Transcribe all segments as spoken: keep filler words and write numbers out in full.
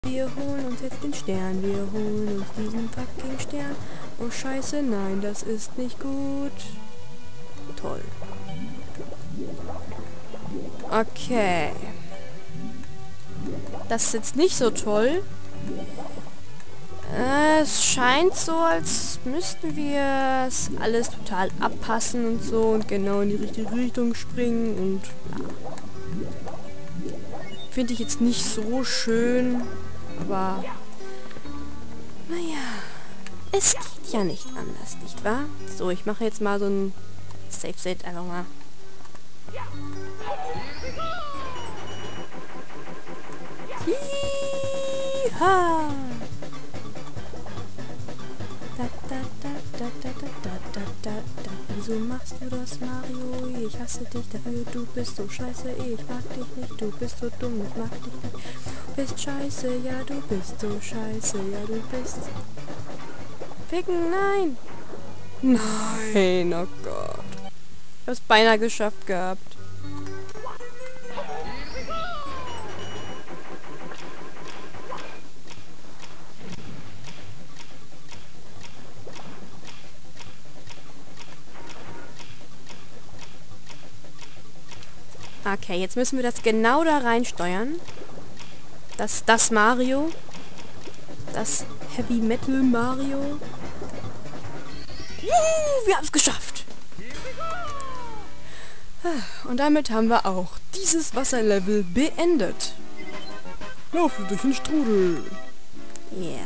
Wir holen uns jetzt den Stern. Wir holen uns diesen fucking Stern. Oh scheiße, nein, das ist nicht gut. Toll. Okay. Das ist jetzt nicht so toll. Äh, es scheint so, als müssten wir es alles total abpassen und so und genau in die richtige Richtung springen und bla. Finde ich jetzt nicht so schön, aber naja, es geht ja nicht anders, nicht wahr? So, ich mache jetzt mal so ein Safe-Set einfach mal. Hiha! Da, da, da, da, da, da, da, da, da. Wieso machst du das, Mario? Ich hasse dich dafür, du bist so scheiße. Ich mag dich nicht, du bist so dumm, ich mag dich nicht. Du bist scheiße, ja, du bist so scheiße, ja, du bist... Ficken, nein! Nein, oh Gott. Ich hab's beinahe geschafft gehabt. Okay, jetzt müssen wir das genau da reinsteuern. Das, das Mario. Das Heavy Metal Mario. Juhu, wir haben es geschafft. Und damit haben wir auch dieses Wasserlevel beendet. Laufe durch den Strudel. Ja. Yeah.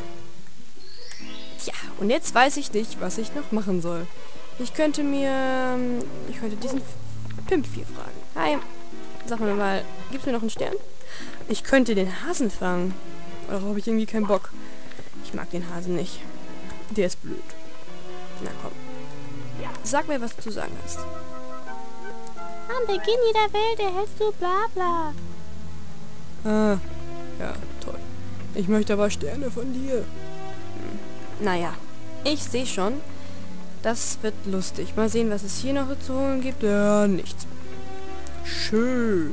Tja, und jetzt weiß ich nicht, was ich noch machen soll. Ich könnte mir... Ich könnte diesen Pimp hier fragen. Hi. Sag mir mal, gibt's mir noch einen Stern? Ich könnte den Hasen fangen. Oder habe ich irgendwie keinen Bock? Ich mag den Hasen nicht. Der ist blöd. Na komm. Sag mir, was du zu sagen hast. Am Beginn jeder Welt erhältst du bla bla. Ah, ja, toll. Ich möchte aber Sterne von dir. Hm. Naja, ich sehe schon. Das wird lustig. Mal sehen, was es hier noch zu holen gibt. Ja, nichts. Schön.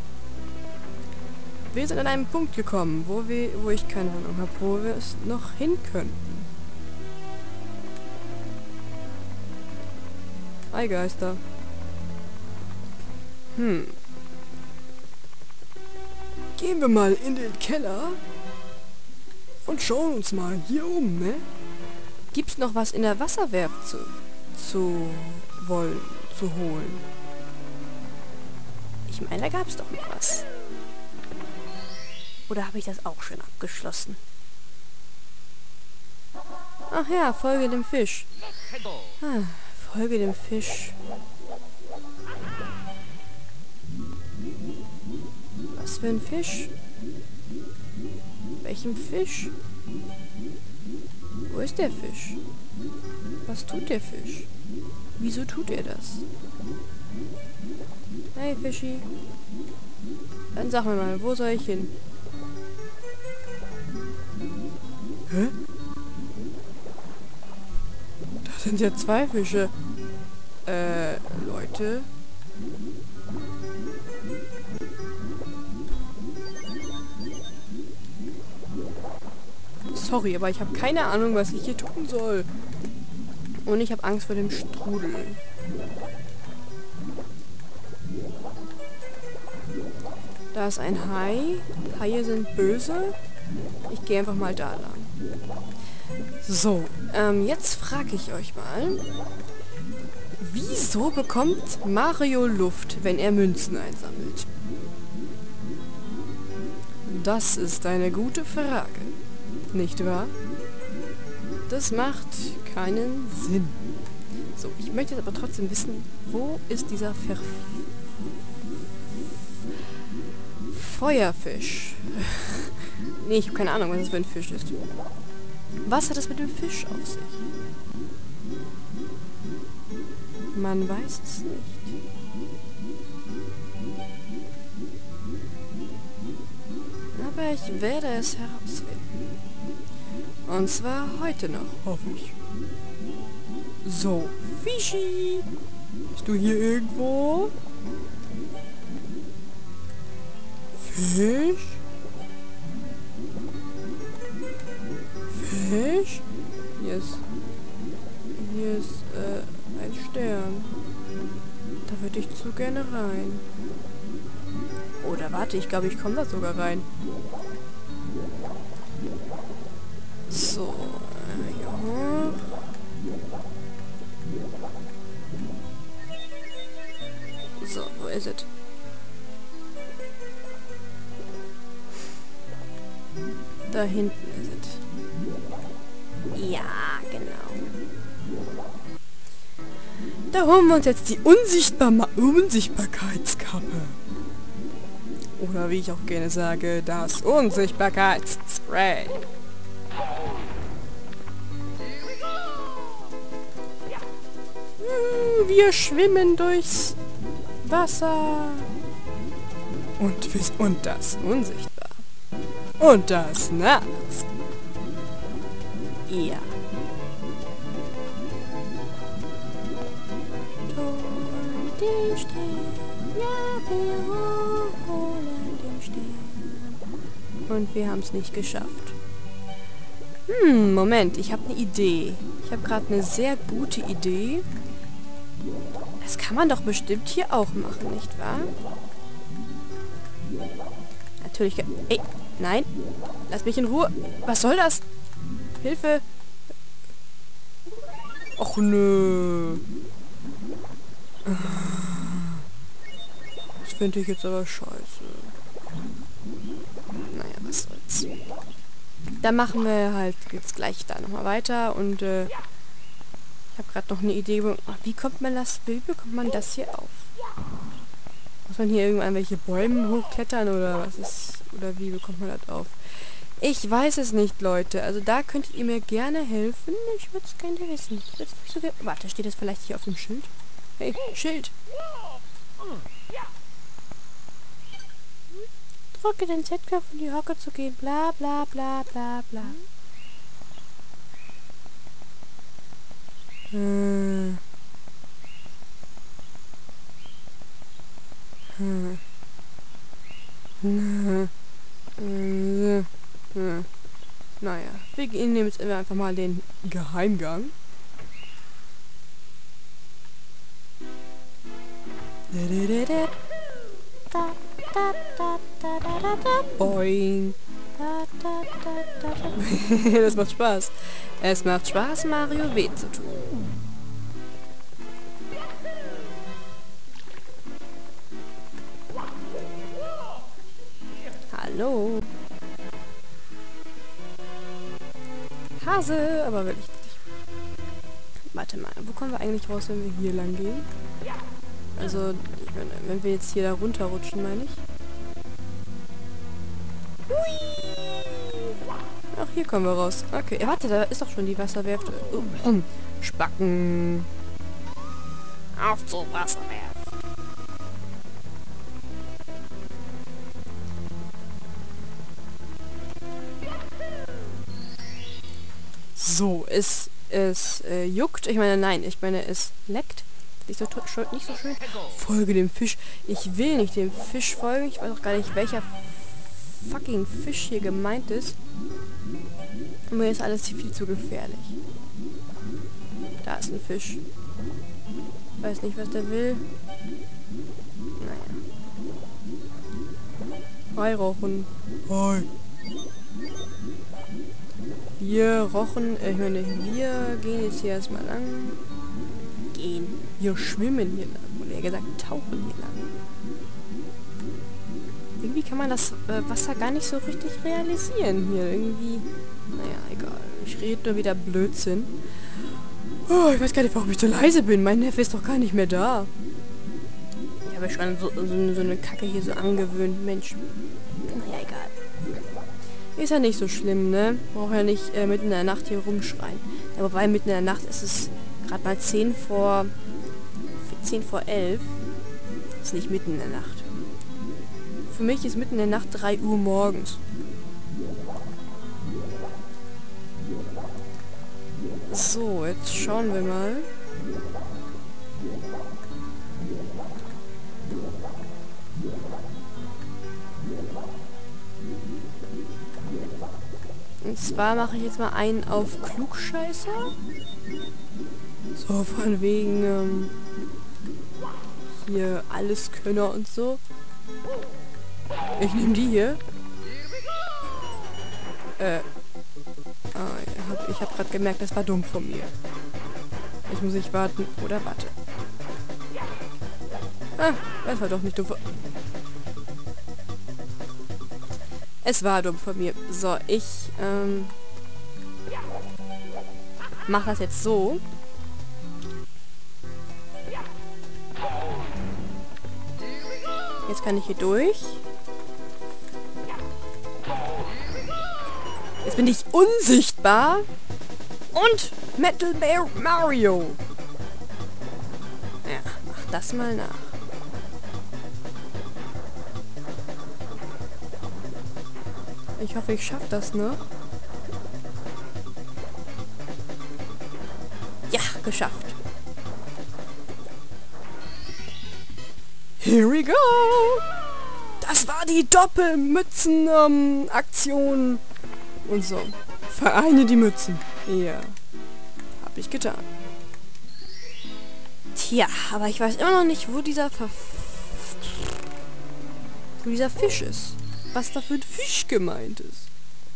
Wir sind an einem Punkt gekommen, wo wir, wo ich keine Ahnung habe, wo wir es noch hin könnten. Hi Geister. Hm. Gehen wir mal in den Keller und schauen uns mal hier um, ne? Gibt's noch was in der Wasserwerft zu, zu wollen, zu holen? Ich meine, da gab es doch noch was. Oder habe ich das auch schon abgeschlossen? Ach ja, folge dem Fisch. Ah, folge dem Fisch. Was für ein Fisch? Welchem Fisch? Wo ist der Fisch? Was tut der Fisch? Wieso tut er das? Hey Fischi. Dann sag mir mal, wo soll ich hin? Hä? Da sind ja zwei Fische. Äh, Leute. Sorry, aber ich habe keine Ahnung, was ich hier tun soll. Und ich habe Angst vor dem Strudel. Da ist ein Hai. Haie sind böse. Ich gehe einfach mal da lang. So, ähm, jetzt frage ich euch mal. Wieso bekommt Mario Luft, wenn er Münzen einsammelt? Das ist eine gute Frage. Nicht wahr? Das macht keinen Sinn. So, ich möchte jetzt aber trotzdem wissen, wo ist dieser Ver... Feuerfisch? Nee, ich habe keine Ahnung, was das für ein Fisch ist. Was hat es mit dem Fisch auf sich? Man weiß es nicht. Aber ich werde es herausfinden. Und zwar heute noch, hoffe ich. So, Fischi! Bist du hier irgendwo? Fisch? möchte ich zu gerne rein. Oder warte, ich glaube, ich komme da sogar rein. So, ja. So, wo ist es? Da hinten ist es. Ja, genau. Da holen wir uns jetzt die Unsichtbar Unsichtbarkeitskappe. Oder wie ich auch gerne sage, das Unsichtbarkeitsspray. Wir schwimmen durchs Wasser. Und, und das unsichtbar. Und das nachts. Ja. Den Stern, ja, wir holen den Stern. Und wir haben es nicht geschafft. Hm, Moment, ich habe eine Idee. Ich habe gerade eine sehr gute Idee. Das kann man doch bestimmt hier auch machen, nicht wahr? Natürlich. Ey, nein. Lass mich in Ruhe. Was soll das? Hilfe. Och nö. Das finde ich jetzt aber scheiße. Naja, was soll's. Dann machen wir halt jetzt gleich da nochmal weiter und äh, ich habe gerade noch eine Idee. Wie kommt man das, wie bekommt man das hier auf? Muss man hier irgendwelche Bäume hochklettern oder was ist, oder wie bekommt man das auf? Ich weiß es nicht, Leute. Also da könntet ihr mir gerne helfen. Ich würde es gerne wissen. Ich würd's nicht so gerne... Warte, steht das vielleicht hier auf dem Schild? Hey, Schild! Drücke den Z-Knopf, um die Hocke zu gehen. Bla bla bla bla bla. Hm. Hm. Hm. Hm. Hm. Naja, wir nehmen jetzt einfach mal den Geheimgang. Boing. Das macht Spaß. Es macht Spaß, Mario weh zu tun. Hallo. Hase, aber will ich nicht. Warte mal, wo kommen wir eigentlich raus, wenn wir hier lang gehen? Also, ich meine, wenn wir jetzt hier da runterrutschen, meine ich. Hui! Ach, hier kommen wir raus. Okay, ja, warte, da ist doch schon die Wasserwerft. Oh, Spacken. Auf zur Wasserwerft. So, es, es äh, juckt. Ich meine, nein, ich meine, es leckt. Nicht so, nicht so schön. Folge dem Fisch. Ich will nicht dem Fisch folgen. Ich weiß auch gar nicht, welcher fucking Fisch hier gemeint ist. Und mir ist alles viel zu gefährlich. Da ist ein Fisch. Weiß nicht, was der will. Naja. Hi, Rochen. Hi. Wir rochen, äh, ich meine, wir gehen jetzt hier erstmal lang. Gehen. Wir schwimmen hier lang. Oder eher gesagt, tauchen hier lang. Irgendwie kann man das äh, Wasser gar nicht so richtig realisieren hier. Irgendwie, naja, egal. Ich rede nur wieder Blödsinn. Oh, ich weiß gar nicht, warum ich so leise bin. Mein Neffe ist doch gar nicht mehr da. Ich habe schon so, so, so eine Kacke hier so angewöhnt. Mensch. Naja, egal. Ist ja nicht so schlimm, ne? Braucht ja nicht äh, mitten in der Nacht hier rumschreien. Ja, wobei mitten in der Nacht ist es gerade mal zehn vor elf. Ist nicht mitten in der Nacht. Für mich ist mitten in der Nacht drei Uhr morgens. So, jetzt schauen wir mal. Und zwar mache ich jetzt mal einen auf Klugscheißer. So, von wegen, ähm, hier Alleskönner und so. Ich nehme die hier. Äh. Ah, ich habe ich hab gerade gemerkt, das war dumm von mir. Jetzt muss ich warten. Oder warte. Ah, das war doch nicht dumm von... Es war dumm von mir. So, ich, ähm... mach das jetzt so. Jetzt kann ich hier durch. Jetzt bin ich unsichtbar. Und Metal Bear Mario. Ja, mach das mal nach. Ich hoffe, ich schaffe das noch. Ja, geschafft. Here we go! Das war die Doppelmützen-Aktion. Und so. Vereine die Mützen. Ja. Hab ich getan. Tja, aber ich weiß immer noch nicht, wo dieser Ver wo dieser Fisch ist. Was da für ein Fisch gemeint ist.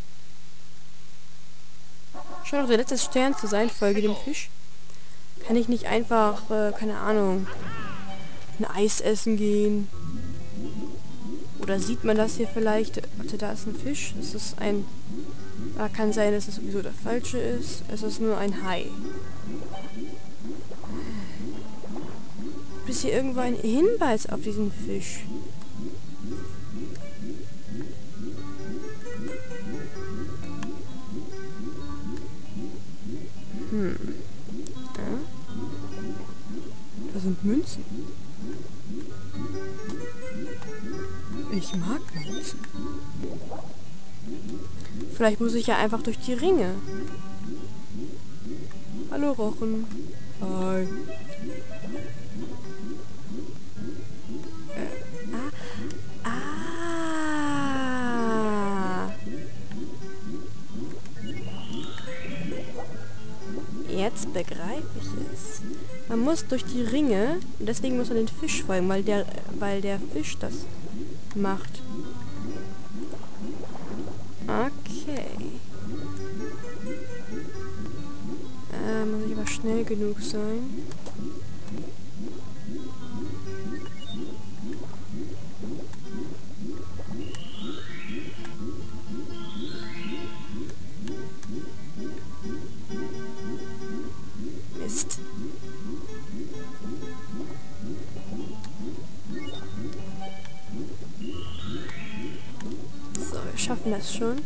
Scheint auch der letzte Stern zu sein, folge dem Fisch. Kann ich nicht einfach, äh, keine Ahnung, ein Eis essen gehen? Oder sieht man das hier vielleicht? Warte, da ist ein Fisch. Es ist ein... Da kann sein, dass es sowieso der falsche ist. Es ist nur ein Hai. Gibt es hier irgendwo einen Hinweis auf diesen Fisch? Hm. Ja. Da sind Münzen. Ich mag Münzen. Vielleicht muss ich ja einfach durch die Ringe. Hallo Rochen. Hi. Äh, ah. Ah. Jetzt begreife ich es. Man muss durch die Ringe und deswegen muss man den Fisch folgen, weil der, weil der Fisch das macht. Okay. Äh, muss ich aber schnell genug sein. Mist. So, wir schaffen das schon.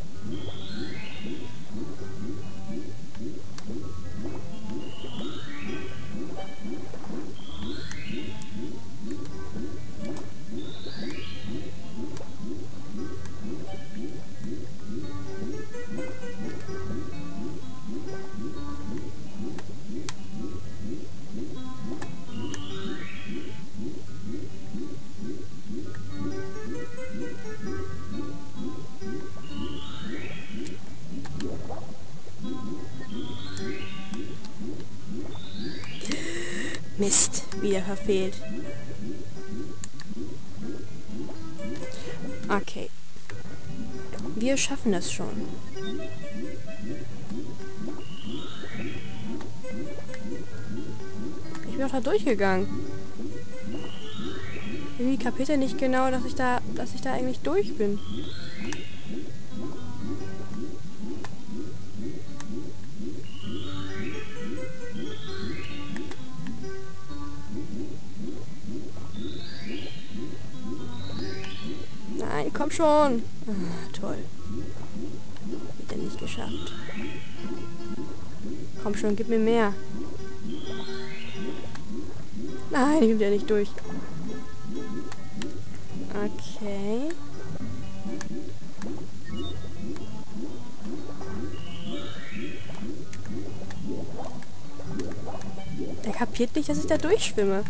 Mist, wieder verfehlt. Okay. Wir schaffen das schon. Ich bin doch da durchgegangen. Irgendwie kapiert er nicht genau, dass ich da, dass ich da eigentlich durch bin. Nein, komm schon. Ah, toll. Wieder nicht geschafft. Komm schon, gib mir mehr. Nein, ich bin ja nicht durch. Okay. Der kapiert nicht, dass ich da durchschwimme.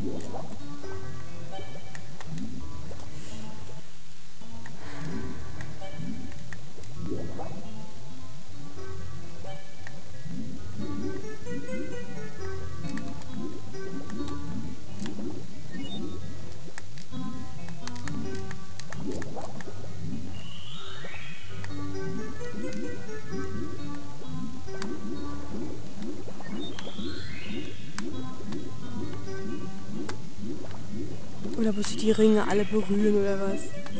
muss ich die Ringe alle berühren oder was?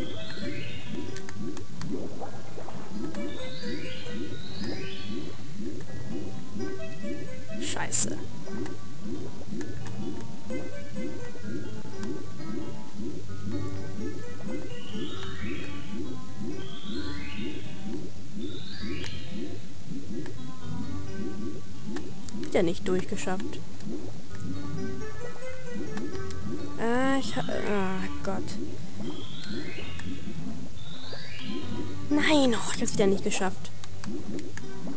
Scheiße. Wieder nicht durchgeschafft. Ah, ich hab... Ah, Gott. Nein, oh, ich hab's wieder nicht geschafft.